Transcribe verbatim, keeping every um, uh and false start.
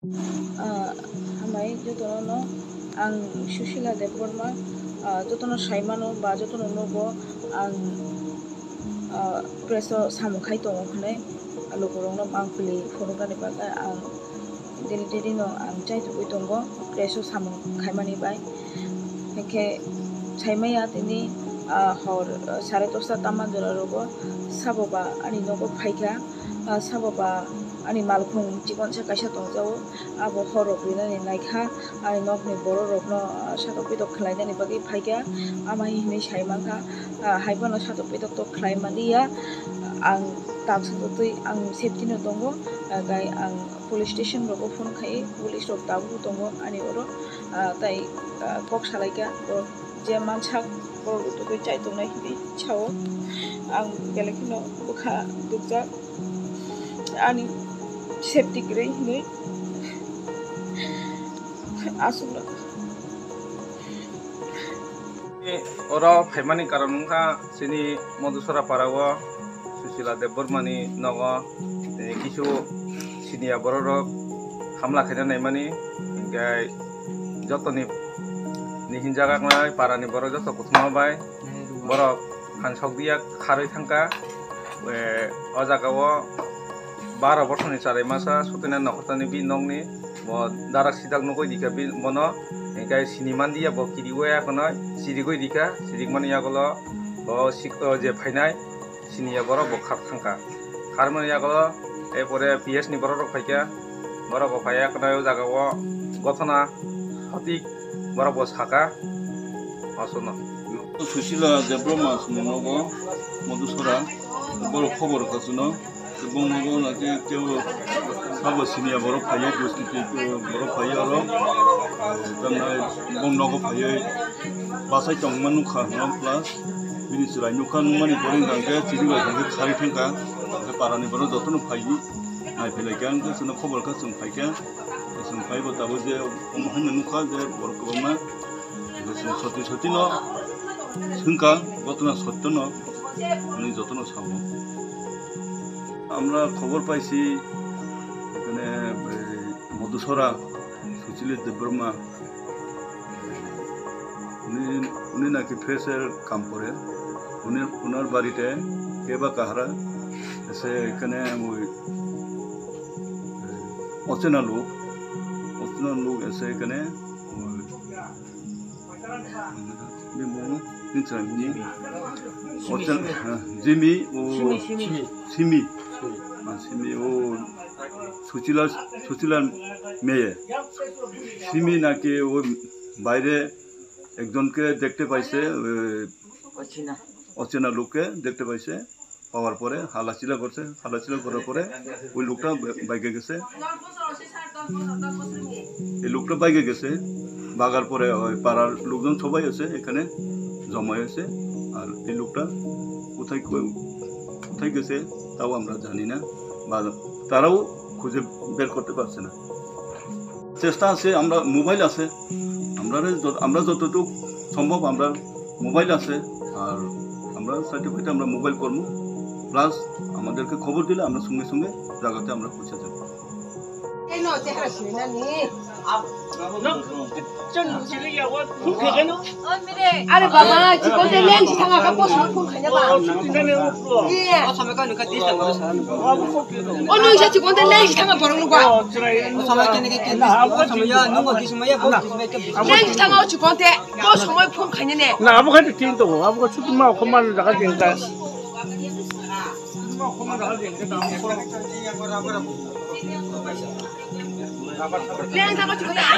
हामाय जतनो आं सुशीला देबबर्मा जतनो साइमानो बा जतनो नोबो आं प्रेसो सामुखाय दङ हनै लोगोरंनो मांफुलि फनगानि बागै आं दिल्ली दिनो आं चाइथुबै दङ प्रेसो सामुखायमानि बाय हेखे साइमाया तिनि हर साढ़े दसटा तामान जरारोबो साबोबा आनि नोबो फाइका साबोबा आनि मालखुं चिकन साकाइसा दंजावो आबो हरब रिनानि नायखा आनि नकनि बरो रबनो सातक पिदक खलायनानि बागै फाइका आमाहि हिनै साइमाखा हाइबानो सातक पिदक तो खलायमानिया आं ताबसतै आं सेफ्टिनो दङ गाय आं पुलिस स्टेशन रबो फोन खायो पुलिस रब दाबो दङ आनि अरो ताई कक सालायका जे मानसाक बर तो चाइ दंनाय हिनै छावो आं बेलेखनो बुखा दुखजा आनि सेफ्टि ग्रै हिनै आसुना oro faimani karon wngkha sini Madhusara Parao Sushila Debormani nogo kisu sinia borok hamla khaina naimani gai jotoni ni hinjaga ngai parani borok joto kuthma bai borok hansok dia kharoi thangka o jagao twelve borsoni charai masa sutina nokhotani bi nongni bo darak sidak nogoi dika bi bono gai siniman dia bo kiriwaya kono sirigoi dika sirigmani yagolo bo sikto je phainai sinia borok bo khap thangka kharmani yagolo epore ps ni borok phaika borok bo phaya kono o jagao gotona sotik borok bo saka asono Sushila Deborma nogo Madhusara borok khobor kasuno এবং নগো নাকি কেউ সব সিনিয়া বড় ফাইয়ে দুষ্কৃতি বড় ফাইয়ে আরো এবং নগো ফাইয়ে বাসাই টংমান নুখা হলাম প্লাস বিনি চুরাই নুখা নুমানি বরিং গাঙ্গে চিরিবাই গাঙ্গে খারি ঠেঙ্কা পারানি বড় যতন ফাইনি নাইফেলাইকা जोंनो खबरखौ जों फाइका जों फाइबो दाबो जे हमहायनो नुखा जे बरख गोबांना जों सति सतिन जोंका गतना सत्यन नै যতন सावो আমরা খবর পাইছি এখানে মধুসরা সুশীলা দেববর্মা উনি উনি নাকি ফ্রেশের কাম করে উনি ওনার বাড়িতে কে বা কাহারা এসে এখানে ওই অচেনা লোক অচেনা লোক এসে এখানে জিমি ও সিমি সিমি ও সুচিলা সুচিলার মেয়ে সিমি নাকি ও বাইরে একজনকে দেখতে পাইছে অচেনা লোককে দেখতে পাইছে পাওয়ার পরে হালাচিলা করছে হালাচিলা করার পরে ওই লোকটা বাইকে গেছে এই লোকটা বাইকে গেছে বাগার পরে ওই পাড়ার লোকজন সবাই আছে এখানে জমা হয়েছে আর এই লোকটা কোথায় কোথায় গেছে তাও আমরা জানি না বা তারাও খুঁজে বের করতে পারছে না চেষ্টা আছে আমরা মোবাইল আছে আমরা আমরা যতটুকু সম্ভব আমরা মোবাইল আছে আর আমরা সার্টিফিকেট আমরা মোবাইল করবো প্লাস আমাদেরকে খবর দিলে আমরা সঙ্গে সঙ্গে জায়গাতে আমরা পৌঁছে যাব আরে বাবা জীবন তে লেন থাকা কা বস ফোন খাইনা বা ও নই সে জীবন তে লেন থাকা বরং নুবা সময় কেনে কে সময় নুবা কি সময় বো লেন থাকা জীবন তে বস সময় ফোন খাইনা নে না আবো খাইতে তিন তো আবো ছুটি মা খমান জায়গা দেনকা লেন থাকা জীবন তে